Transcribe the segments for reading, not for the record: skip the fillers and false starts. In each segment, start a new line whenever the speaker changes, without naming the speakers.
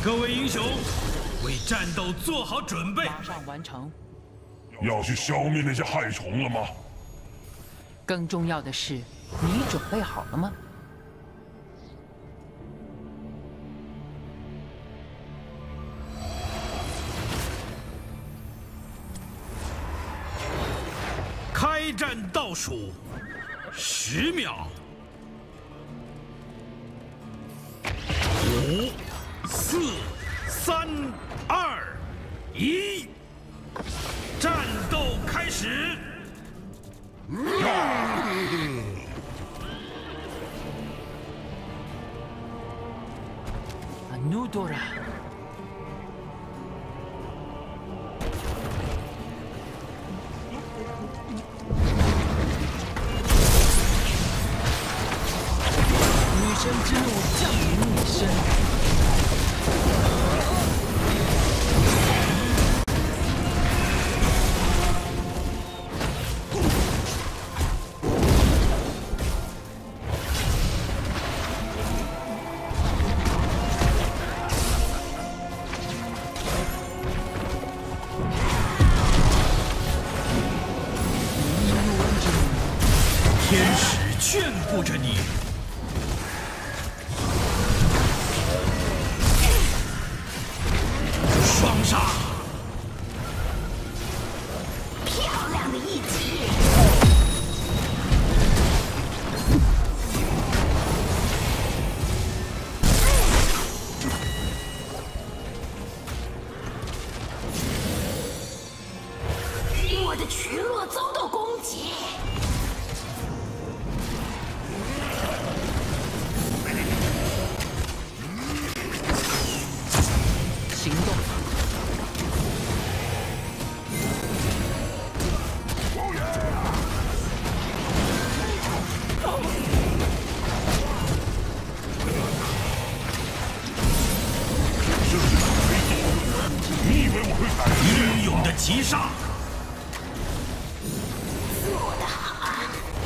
各位英雄，为战斗做好准备。
马上完成。
要去消灭那些害虫了吗？
更重要的是，你准备好了吗？
开战倒数10秒，5、4、3、2、1，战斗开始。
努多拉。 女神之怒降临你身。
天使眷顾着你。 双杀！
漂亮的一击！我的群落遭到攻击。
行动。
英勇的击杀！
做得好！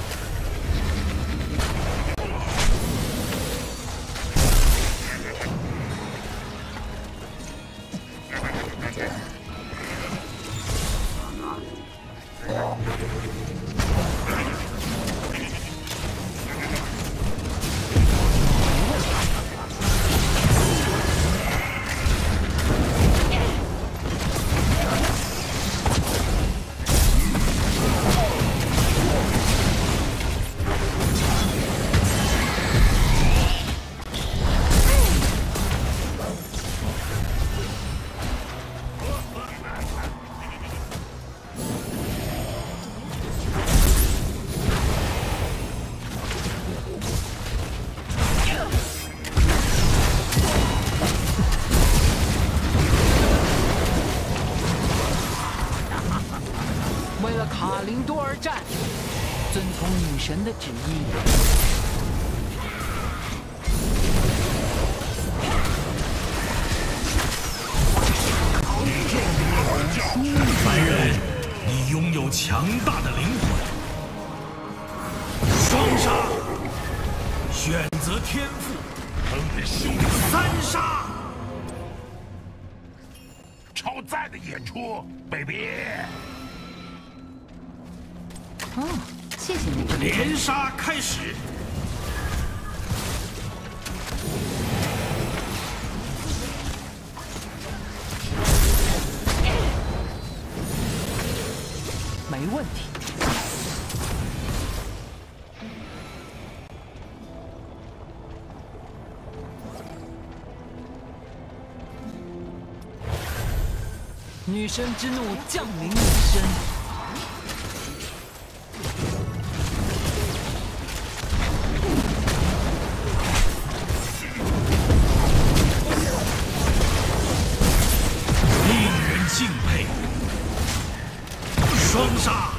为了卡林多而战，遵从女神的旨意。
凡人，你拥有强大的灵魂。双杀，选择天赋。三杀，
超赞的演出 ，baby！
哦，谢谢你。
连杀开始。
没问题。女神之怒降临你身。
敬佩，双杀，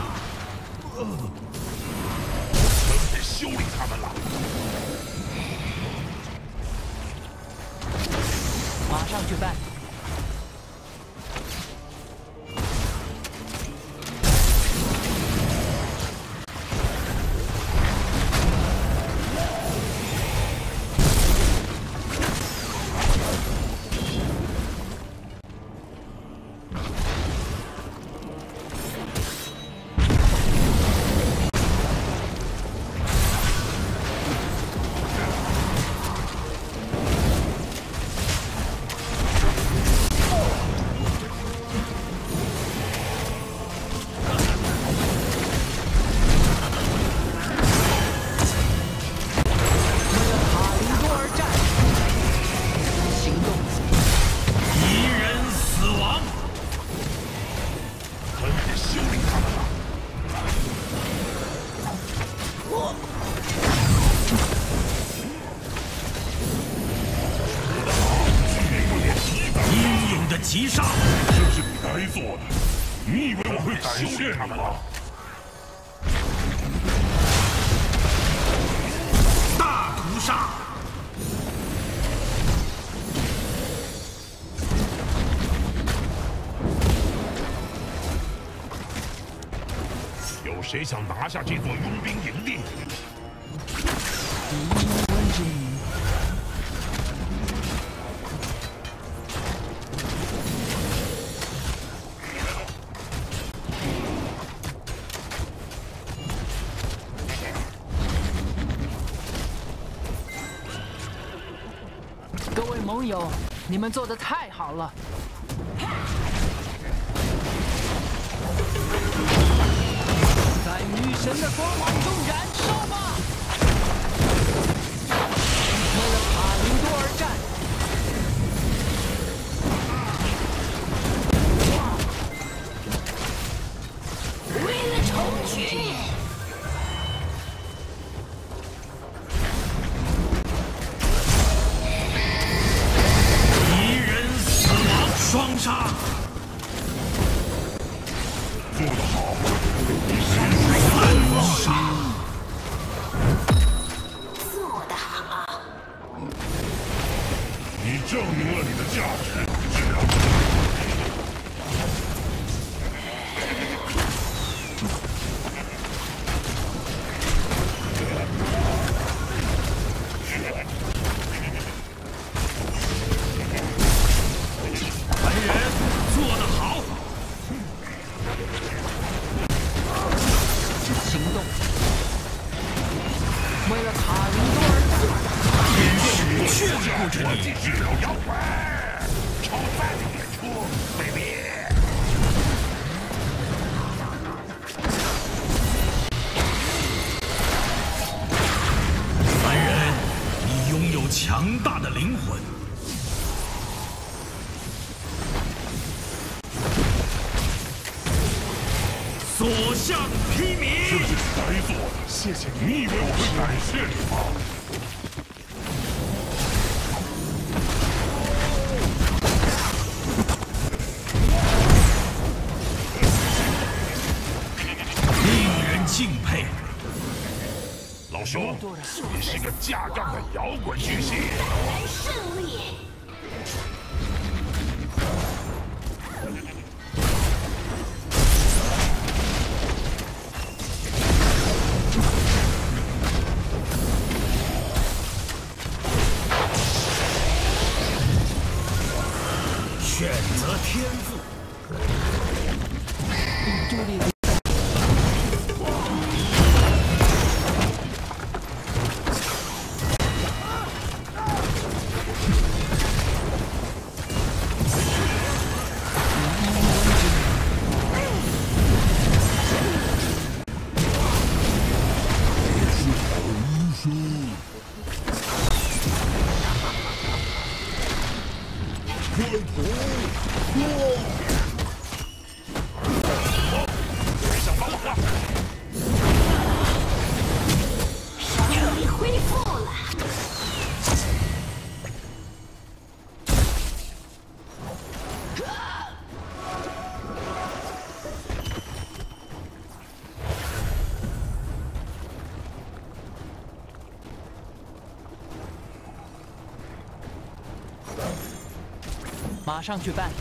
得修理他们了。
马上去办。
击杀！
这是你该做的。你以为我会感谢他们吗？
大屠杀！
有谁想拿下这座佣兵营地？
各位盟友，你们做的太好了！在女神的光芒中燃烧吧！为了卡林多而战！
为了虫群，
敌人死亡，双杀！
做得好！
暗杀！
做得好！
你证明了你的价值，质量。
来人，做得好！
行动！为了卡林多而
天使眷顾着你。
治疗妖怪，超赞的演出，baby！
凡人，你拥有强大的灵魂。所向披
这
靡！
是你该做的。
谢谢你。
你以为我会感谢你吗？
令人敬佩。
老兄，你是个架杠的摇滚巨星。
来胜利！
选择天赋。
助力
胜利恢复了。
马上去办。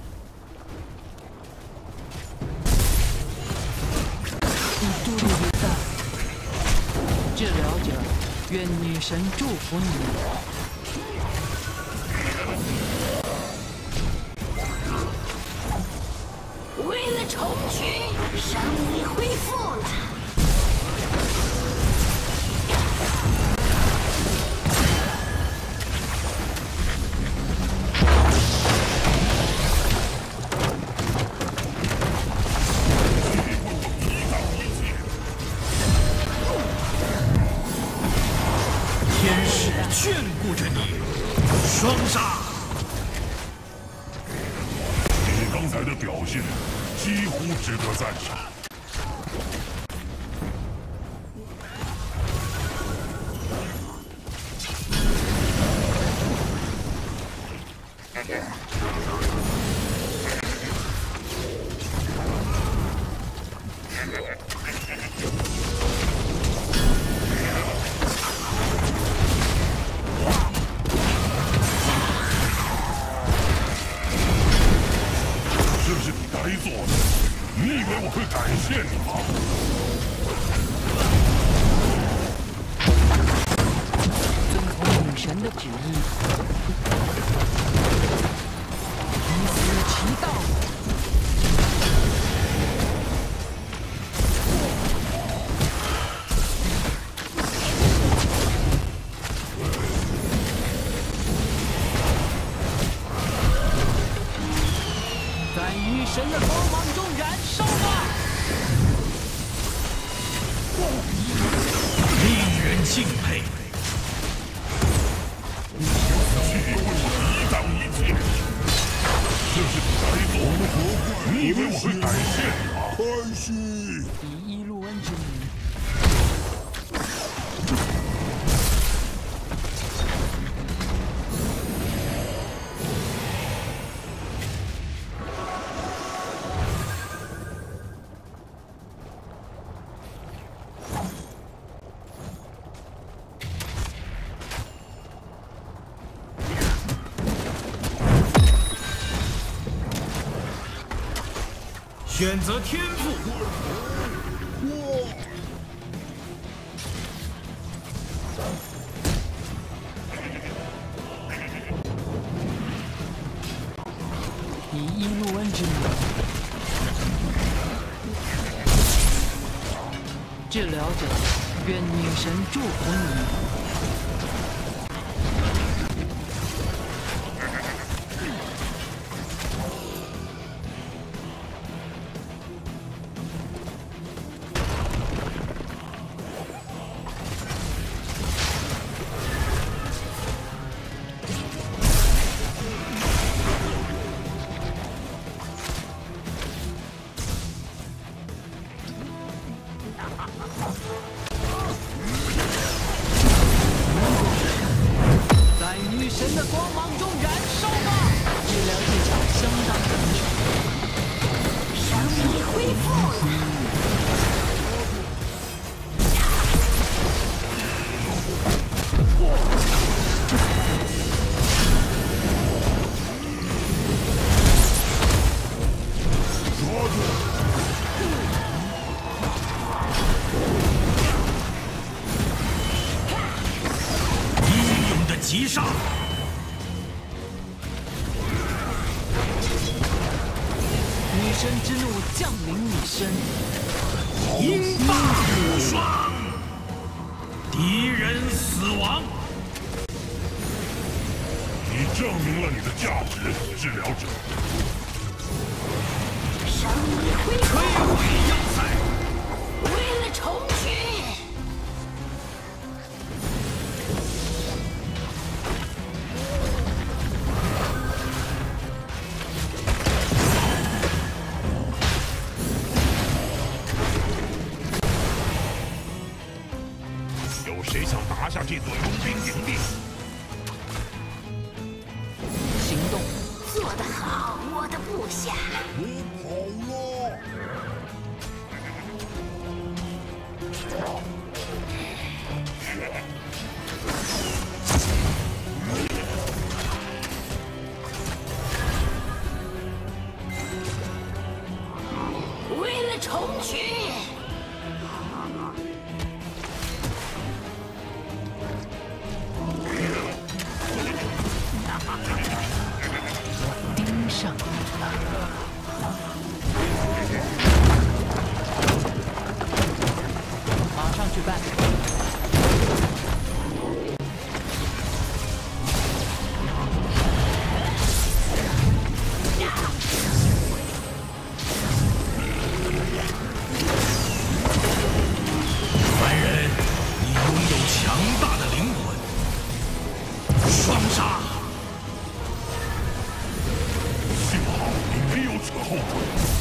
助力伟大，治疗者，愿女神祝福你们。
为了虫群，胜利恢复了。
天使眷顾着你，双杀！
你刚才的表现几乎值得赞赏。
神的旨意，以死其道。在女神的光芒中燃烧吧！
令人敬佩。
一刀一剑，这是白走的活怪，你以为我会感谢你吗？开心。
以伊路恩之名，
选择天赋，
以伊路恩之名，治疗者，愿女神祝福你。 在女神的光芒中燃烧吧！治疗技巧相当成熟。
生命恢复了。
英勇的击杀，
女神之怒降临你身，
鹰霸无双，敌人死亡。
你证明了你的价值，治疗者。
生命恢复，
摧毁要塞，
为了虫群。
有谁想拿下这座佣兵营地？
行动！
做得好，我的部下。
我跑了。
为了虫群。
盯上你了。马上去办。
凡人，你拥有强大的灵魂，双杀。
幸好你没有扯后腿。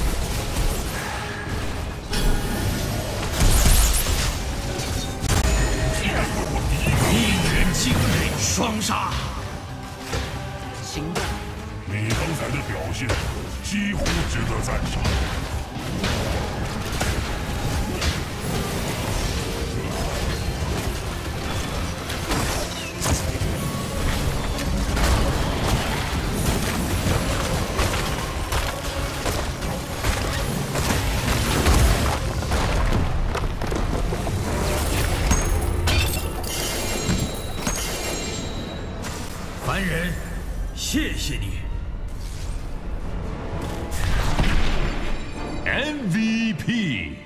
令人敬佩，双杀。
行动！
你刚才的表现几乎值得赞赏。
凡人，谢谢你。
MVP。